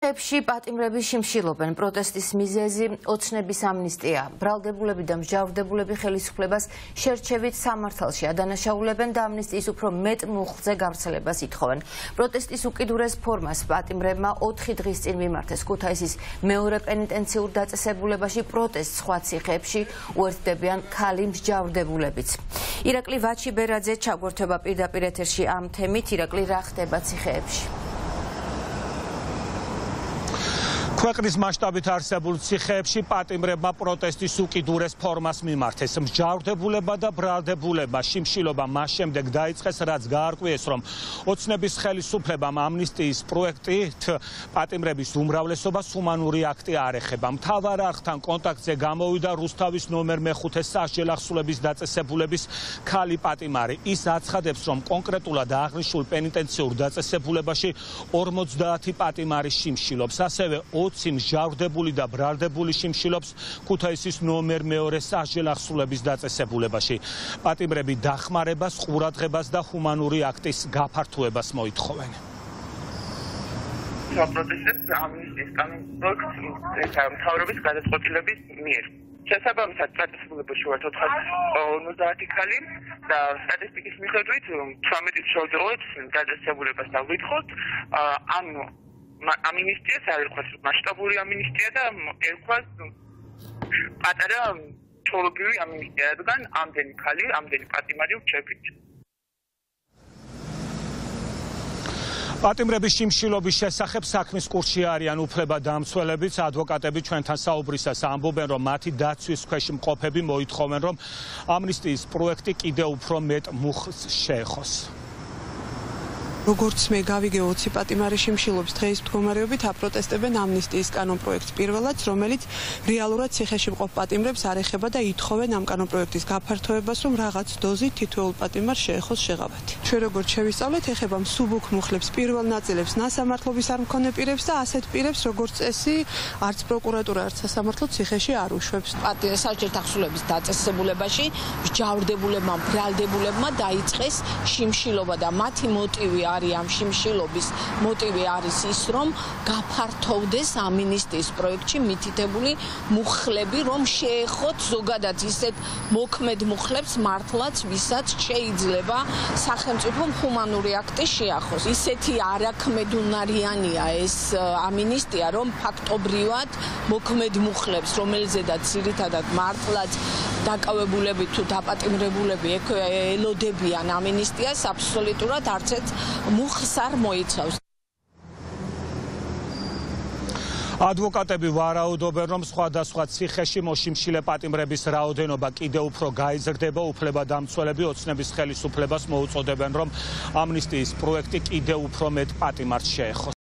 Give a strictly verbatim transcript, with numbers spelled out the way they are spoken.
Ებში პატიმრები შიმშილობენ პროტესტის მიზეზი ოცნების ამნისტია. ბრალდებულები და მსჯავრდებულები ხელისუფლებას შერჩევით სამართალში ადანაშაულებენ და ამნისტიის უფრო მეტ მუხლზე გავრცელებას ითხოვენ. პროტესტის უკიდურეს ფორმას პატიმრებმა ოთხი დღის წინ მიმართეს ქუთაისის მეორე პენიტენციურ დაწესებულებაში პროტესტს სხვა ციხეებში უერთდებიან ქალი მსჯავრდებულებიც. ირაკლი ვაჩიბერაძე ჩაგვერთვება პირდაპირ ეთერში ამ თემით. ირაკლი, რა ხდება ციხეებში? ქვეყნის მასშტაბით არსებულ ციხეებში პატიმრებმა პროტესტის უკიდურეს ფორმას მიმართეს. მსჯავრდებულება და ბრალდებულება შიმშილობა მას შემდეგ დაიწყეს, რაც გაარკვიეს, რომ ოცნების ხელისუფლებამ ამნისტიის პროექტით პატიმრების უმრავლესობას ჰუმანური აქტი არ ეხება. მთავარ არხთან კონტაქტზე გამოვიდა რუსთავის ნომერ მეხუთე სასჯელახსულების დაწესებულების ქალი პატიმარი. ის აცხადებს, რომ კონკრეტულად აღნიშნულ პენიტენციურ დაწესებულებაში ორმოცდაათი პატიმარი შიმშილობს. ასევე ოცი მსჯავრდებული და ბრალდებული შიმშილობს ქუთაისის ნომერ მეორე სასჯელახსულების დაწესებულებაში. პატიმრები დახმარებას, ყურადღებას და ჰუმანური აქტის გაფართოებას მოითხოვენ. პროტესტებს ამნისტიის კანონპროექტს მთავრობის გადაწყვეტილების მიერ. შესაბამისად დაწესებულებაში ვართ ოცდაათი ქალი და სტატისტიკის მიხედვით ცხრამეტი მშობლებს დაწესებულებას დავვითხოვთ. ამ ამინისტიას არ ერქვას მასშტაბური ამინისტია და ერქვას პატარა ჩოლობრივი ამინისტია, რადგან ამდენი ქალი, ამდენი პატიმარი ვჩერდით. პატიმრების შიმშილობის შესახებ საქმის კურსში არიან უფლებადამცველებიც. ადვოკატები ჩვენთან საუბრისას ამბობენ, რომ მათი დაცვის ქვეშ მყოფები მოითხოვენ, რომ ამნისტიის პროექტი კიდევ უფრო მეტ მუხლს შეეხოს. როგორც მე გავიგე ოცი პატიმარი შიმშილობს დღეის მდგომარეობით აპროტესტებენ ამნისტიის კანონპროექტს პირველად, რომელიც რეალურად ციხეში მყოფ პატიმრებს არ ეხება და ითხოვენ ამ კანონპროექტის გაფართოებას, რომ რაღაც დოზით თითოეულ პატიმარს შეეხოს შეღავათი. ჩვენ როგორც შევისწავლეთ, ეხება მსუბუქ მუხლებს, პირველ ნაწილებს ნასამართლობის არ მქონე პირებს და ასეთ პირებს, როგორც წესი, არც პროკურატურა, არც სასამართლო ციხეში არ უშვებს. სასჯელახსულების დაწესებულებაში მსჯავრდებულებმა, ბრალდებულებმა დაიწყეს შიმშილობა და მათი მოტივი ამ შიმშილობის მოტივი არის ის, რომ გაფართოვდეს ამინისტიის პროექტში მითითებული მუხლები, რომ შეეხოთ ზოგადად ისეთ მოქმედ მუხლებს მართლაც, ვისაც შეიძლება სახელმწიფომ ჰუმანური აქტი შეახოს. ისეთი არაქმედუნარიანია ეს ამინისტია, რომ ფაქტობრივად მოქმედ მუხლებს, რომელზედაც ძირითადად მართლაც დაკავებულები თუ დაპატიმრებულები ელოდებიან ამინისტიას, აბსოლუტურად არც ერთ მუხლს არ მოიცავს. ადვოკატები ვარაუდობენ, რომ სხვადასხვა ციხეში მოშიმშილე პატიმრების რაოდენობა კიდევ უფრო გაიზრდება. უფლებადამცველები ოცნების ხელისუფლებას მოუწოდებენ, რომ ამნისტიის პროექტი კიდევ უფრო მეტ პატიმარს შეეხოს.